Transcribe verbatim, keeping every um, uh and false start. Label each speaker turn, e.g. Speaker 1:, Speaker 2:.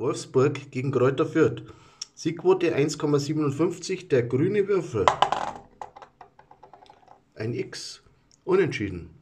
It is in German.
Speaker 1: Wolfsburg gegen Greuther Fürth. Siegquote eins Komma siebenundfünfzig, der grüne Würfel. Ein X. Unentschieden.